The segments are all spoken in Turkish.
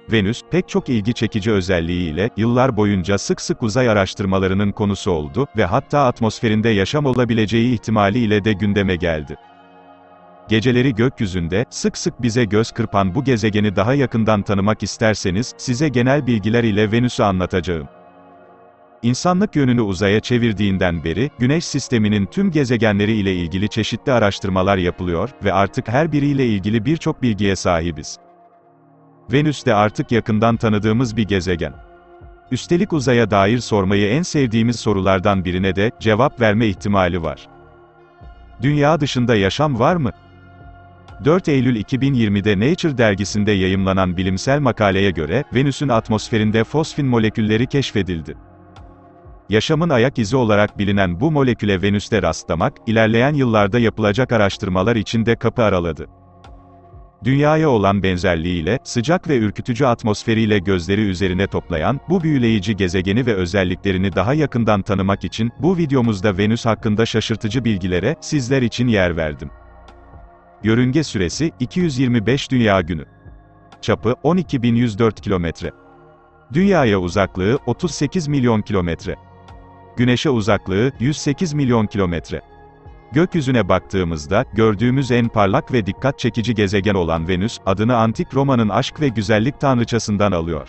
Venüs, pek çok ilgi çekici özelliğiyle, yıllar boyunca sık sık uzay araştırmalarının konusu oldu ve hatta atmosferinde yaşam olabileceği ihtimaliyle de gündeme geldi. Geceleri gökyüzünde, sık sık bize göz kırpan bu gezegeni daha yakından tanımak isterseniz, size genel bilgiler ile Venüs'ü anlatacağım. İnsanlık yönünü uzaya çevirdiğinden beri, Güneş sisteminin tüm gezegenleri ile ilgili çeşitli araştırmalar yapılıyor ve artık her biriyle ilgili birçok bilgiye sahibiz. Venüs de artık yakından tanıdığımız bir gezegen. Üstelik uzaya dair sormayı en sevdiğimiz sorulardan birine de cevap verme ihtimali var. Dünya dışında yaşam var mı? 4 Eylül 2020'de Nature dergisinde yayımlanan bilimsel makaleye göre, Venüs'ün atmosferinde fosfin molekülleri keşfedildi. Yaşamın ayak izi olarak bilinen bu moleküle Venüs'te rastlamak, ilerleyen yıllarda yapılacak araştırmalar için de kapı araladı. Dünyaya olan benzerliğiyle, sıcak ve ürkütücü atmosferiyle gözleri üzerine toplayan, bu büyüleyici gezegeni ve özelliklerini daha yakından tanımak için, bu videomuzda Venüs hakkında şaşırtıcı bilgilere, sizler için yer verdim. Yörünge süresi, 225 Dünya Günü. Çapı, 12.104 kilometre. Dünyaya uzaklığı, 38 milyon kilometre. Güneşe uzaklığı, 108 milyon kilometre. Gökyüzüne baktığımızda, gördüğümüz en parlak ve dikkat çekici gezegen olan Venüs, adını Antik Roma'nın aşk ve güzellik tanrıçasından alıyor.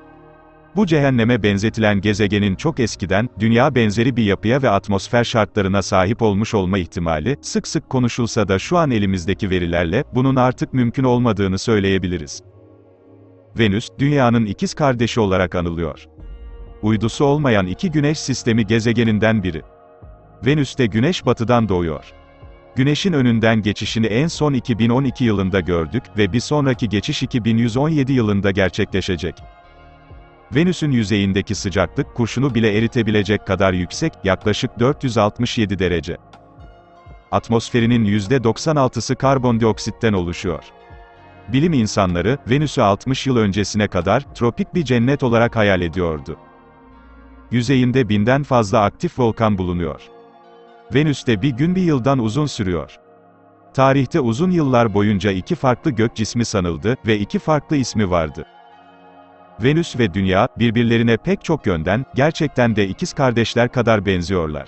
Bu cehenneme benzetilen gezegenin çok eskiden, Dünya benzeri bir yapıya ve atmosfer şartlarına sahip olmuş olma ihtimali, sık sık konuşulsa da şu an elimizdeki verilerle, bunun artık mümkün olmadığını söyleyebiliriz. Venüs, Dünya'nın ikiz kardeşi olarak anılıyor. Uydusu olmayan iki Güneş sistemi gezegeninden biri. Venüs'te Güneş batıdan doğuyor. Güneş'in önünden geçişini en son 2012 yılında gördük ve bir sonraki geçiş 2117 yılında gerçekleşecek. Venüs'ün yüzeyindeki sıcaklık, kurşunu bile eritebilecek kadar yüksek, yaklaşık 467 derece. Atmosferinin %96'sı karbondioksitten oluşuyor. Bilim insanları, Venüs'ü 60 yıl öncesine kadar, tropik bir cennet olarak hayal ediyordu. Yüzeyinde 1000'den fazla aktif volkan bulunuyor. Venüs'te bir gün bir yıldan uzun sürüyor. Tarihte uzun yıllar boyunca iki farklı gök cismi sanıldı ve iki farklı ismi vardı. Venüs ve Dünya, birbirlerine pek çok yönden, gerçekten de ikiz kardeşler kadar benziyorlar.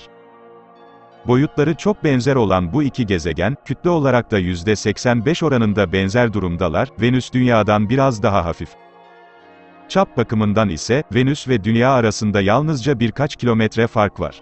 Boyutları çok benzer olan bu iki gezegen, kütle olarak da %85 oranında benzer durumdalar, Venüs Dünya'dan biraz daha hafif. Çap bakımından ise, Venüs ve Dünya arasında yalnızca birkaç kilometre fark var.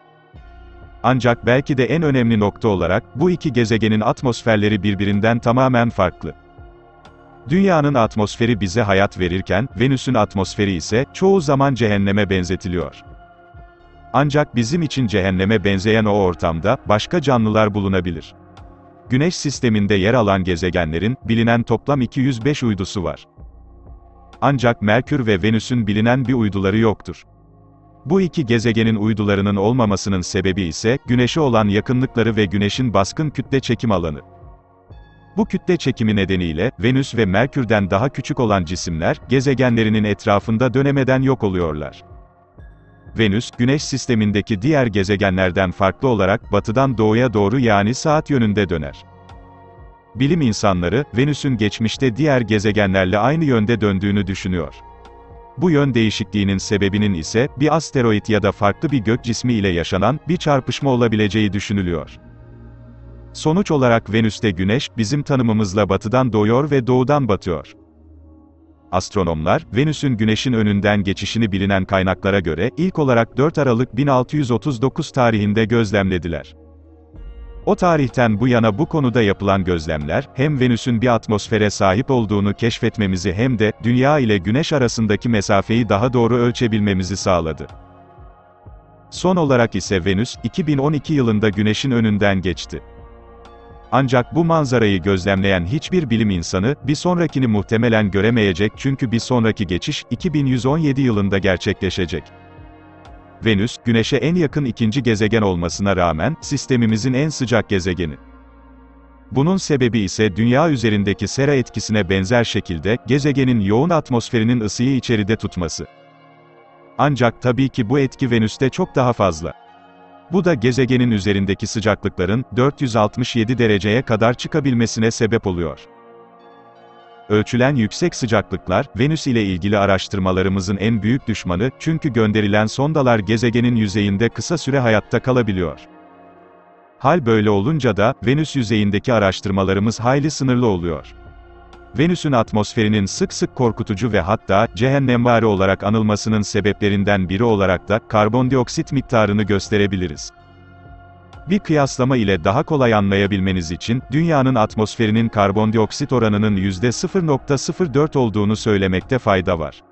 Ancak belki de en önemli nokta olarak, bu iki gezegenin atmosferleri birbirinden tamamen farklı. Dünya'nın atmosferi bize hayat verirken, Venüs'ün atmosferi ise, çoğu zaman cehenneme benzetiliyor. Ancak bizim için cehenneme benzeyen o ortamda, başka canlılar bulunabilir. Güneş sisteminde yer alan gezegenlerin, bilinen toplam 205 uydusu var. Ancak Merkür ve Venüs'ün bilinen bir uyduları yoktur. Bu iki gezegenin uydularının olmamasının sebebi ise, Güneş'e olan yakınlıkları ve Güneş'in baskın kütle çekim alanı. Bu kütle çekimi nedeniyle, Venüs ve Merkür'den daha küçük olan cisimler, gezegenlerinin etrafında dönemeden yok oluyorlar. Venüs, Güneş sistemindeki diğer gezegenlerden farklı olarak, batıdan doğuya doğru yani saat yönünde döner. Bilim insanları, Venüs'ün geçmişte diğer gezegenlerle aynı yönde döndüğünü düşünüyor. Bu yön değişikliğinin sebebinin ise, bir asteroid ya da farklı bir gök cismi ile yaşanan, bir çarpışma olabileceği düşünülüyor. Sonuç olarak Venüs'te Güneş, bizim tanımımızla batıdan doğuyor ve doğudan batıyor. Astronomlar, Venüs'ün Güneş'in önünden geçişini bilinen kaynaklara göre, ilk olarak 4 Aralık 1639 tarihinde gözlemlediler. O tarihten bu yana bu konuda yapılan gözlemler, hem Venüs'ün bir atmosfere sahip olduğunu keşfetmemizi hem de, Dünya ile Güneş arasındaki mesafeyi daha doğru ölçebilmemizi sağladı. Son olarak ise Venüs, 2012 yılında Güneş'in önünden geçti. Ancak bu manzarayı gözlemleyen hiçbir bilim insanı, bir sonrakini muhtemelen göremeyecek çünkü bir sonraki geçiş, 2117 yılında gerçekleşecek. Venüs, Güneş'e en yakın ikinci gezegen olmasına rağmen, sistemimizin en sıcak gezegeni. Bunun sebebi ise Dünya üzerindeki sera etkisine benzer şekilde, gezegenin yoğun atmosferinin ısıyı içeride tutması. Ancak tabii ki bu etki Venüs'te çok daha fazla. Bu da gezegenin üzerindeki sıcaklıkların, 467 dereceye kadar çıkabilmesine sebep oluyor. Ölçülen yüksek sıcaklıklar, Venüs ile ilgili araştırmalarımızın en büyük düşmanı, çünkü gönderilen sondalar gezegenin yüzeyinde kısa süre hayatta kalabiliyor. Hal böyle olunca da, Venüs yüzeyindeki araştırmalarımız hayli sınırlı oluyor. Venüs'ün atmosferinin sık sık korkutucu ve hatta, cehennemvari olarak anılmasının sebeplerinden biri olarak da, karbondioksit miktarını gösterebiliriz. Bir kıyaslama ile daha kolay anlayabilmeniz için, Dünya'nın atmosferinin karbondioksit oranının %0,04 olduğunu söylemekte fayda var.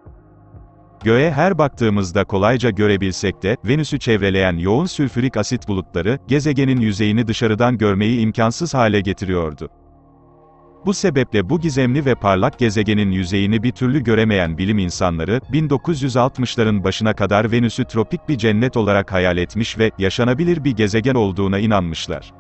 Göğe her baktığımızda kolayca görebilsek de, Venüs'ü çevreleyen yoğun sülfürik asit bulutları, gezegenin yüzeyini dışarıdan görmeyi imkansız hale getiriyordu. Bu sebeple bu gizemli ve parlak gezegenin yüzeyini bir türlü göremeyen bilim insanları, 1960'ların başına kadar Venüs'ü tropik bir cennet olarak hayal etmiş ve, yaşanabilir bir gezegen olduğuna inanmışlar.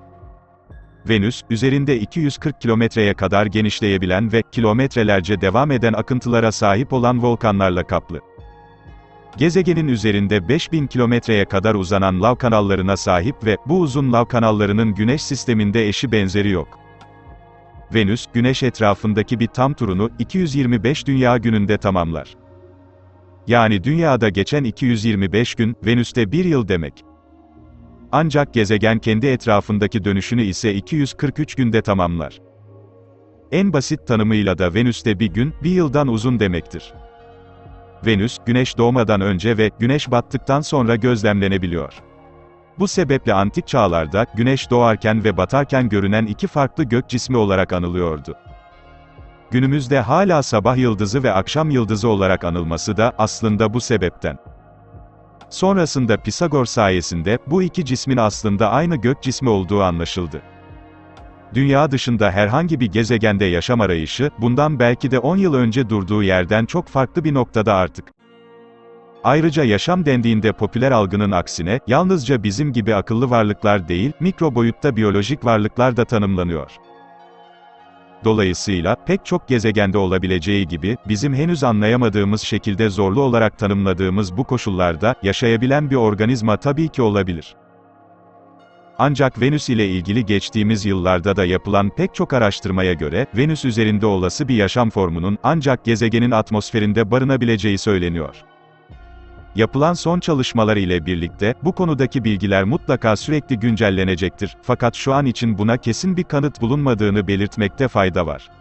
Venüs, üzerinde 240 kilometreye kadar genişleyebilen ve, kilometrelerce devam eden akıntılara sahip olan volkanlarla kaplı. Gezegenin üzerinde 5000 kilometreye kadar uzanan lav kanallarına sahip ve, bu uzun lav kanallarının Güneş sisteminde eşi benzeri yok. Venüs, Güneş etrafındaki bir tam turunu, 225 Dünya gününde tamamlar. Yani Dünya'da geçen 225 gün, Venüs'te bir yıl demek. Ancak gezegen kendi etrafındaki dönüşünü ise 243 günde tamamlar. En basit tanımıyla da Venüs'te bir gün, bir yıldan uzun demektir. Venüs, Güneş doğmadan önce ve, Güneş battıktan sonra gözlemlenebiliyor. Bu sebeple antik çağlarda, Güneş doğarken ve batarken görünen iki farklı gök cismi olarak anılıyordu. Günümüzde hala sabah yıldızı ve akşam yıldızı olarak anılması da, aslında bu sebepten. Sonrasında Pisagor sayesinde, bu iki cismin aslında aynı gök cismi olduğu anlaşıldı. Dünya dışında herhangi bir gezegende yaşam arayışı, bundan belki de 10 yıl önce durduğu yerden çok farklı bir noktada artık. Ayrıca yaşam dendiğinde popüler algının aksine, yalnızca bizim gibi akıllı varlıklar değil, mikro boyutta biyolojik varlıklar da tanımlanıyor. Dolayısıyla, pek çok gezegende olabileceği gibi, bizim henüz anlayamadığımız şekilde zorlu olarak tanımladığımız bu koşullarda, yaşayabilen bir organizma tabii ki olabilir. Ancak Venüs ile ilgili geçtiğimiz yıllarda da yapılan pek çok araştırmaya göre, Venüs üzerinde olası bir yaşam formunun, ancak gezegenin atmosferinde barınabileceği söyleniyor. Yapılan son çalışmalar ile birlikte, bu konudaki bilgiler mutlaka sürekli güncellenecektir, fakat şu an için buna kesin bir kanıt bulunmadığını belirtmekte fayda var.